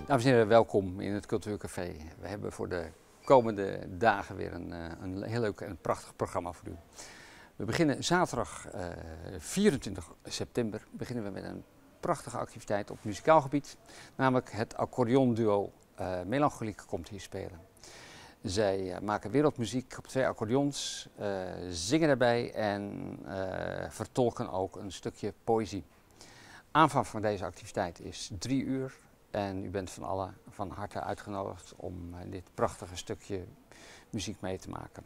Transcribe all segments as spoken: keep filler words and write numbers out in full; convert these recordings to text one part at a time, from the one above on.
Dames en heren, welkom in het Cultuurcafé. We hebben voor de komende dagen weer een, een heel leuk en prachtig programma voor u. We beginnen zaterdag uh, vierentwintig september beginnen we met een prachtige activiteit op muzikaal gebied. Namelijk het accordeonduo uh, Melancholique komt hier spelen. Zij uh, maken wereldmuziek op twee accordeons, uh, zingen daarbij en uh, vertolken ook een stukje poëzie. Aanvang van deze activiteit is drie uur. En u bent van allen van harte uitgenodigd om uh, dit prachtige stukje muziek mee te maken.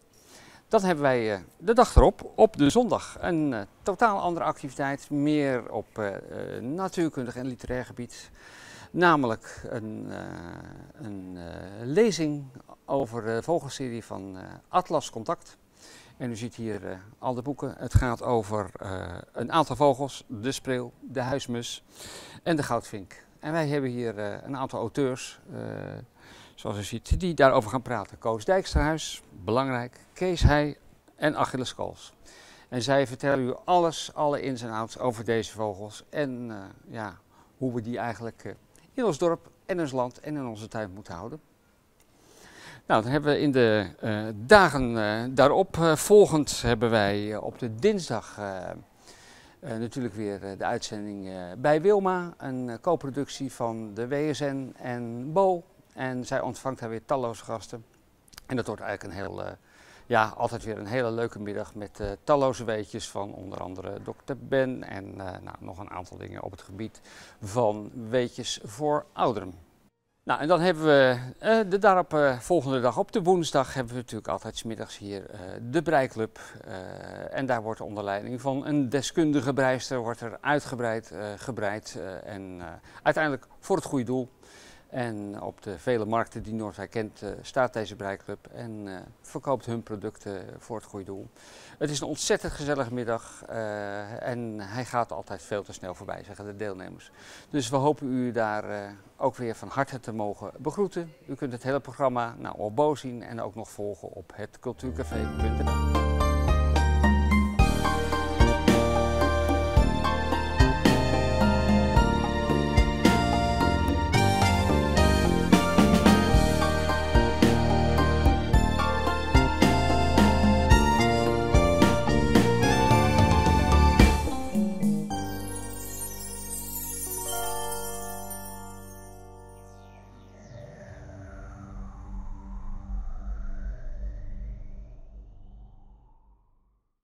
Dat hebben wij uh, de dag erop, op de zondag. Een uh, totaal andere activiteit, meer op uh, uh, natuurkundig en literair gebied. Namelijk een, uh, een uh, lezing over de vogelserie van uh, Atlas Contact. En u ziet hier uh, al de boeken. Het gaat over uh, een aantal vogels, de spreeuw, de huismus en de goudvink. En wij hebben hier uh, een aantal auteurs, uh, zoals u ziet, die daarover gaan praten. Koos Dijksterhuis, belangrijk, Kees Heij en Achilles Kools. En zij vertellen u alles, alle ins en outs over deze vogels en uh, ja, hoe we die eigenlijk uh, in ons dorp en ons land en in onze tuin moeten houden. Nou, dan hebben we in de uh, dagen uh, daarop uh, volgend hebben wij uh, op de dinsdag uh, uh, natuurlijk weer uh, de uitzending uh, bij Wilma, een uh, co-productie van de W S N en Bo. En zij ontvangt daar weer talloze gasten. En dat wordt eigenlijk een heel, uh, ja, altijd weer een hele leuke middag met uh, talloze weetjes van onder andere dokter Ben en uh, nou, nog een aantal dingen op het gebied van weetjes voor ouderen. Nou, en dan hebben we uh, de daarop uh, volgende dag, op de woensdag, hebben we natuurlijk altijd 's middags hier uh, de breiklub. Uh, en daar wordt onder leiding van een deskundige breister wordt er uitgebreid uh, gebreid. Uh, en uh, uiteindelijk voor het goede doel. En op de vele markten die Noordwijk kent uh, staat deze breiklub en uh, verkoopt hun producten voor het goede doel. Het is een ontzettend gezellige middag uh, en hij gaat altijd veel te snel voorbij, zeggen de deelnemers. Dus we hopen u daar uh, ook weer van harte te mogen begroeten. U kunt het hele programma nou, op Bo zien en ook nog volgen op het cultuurcafé punt n l.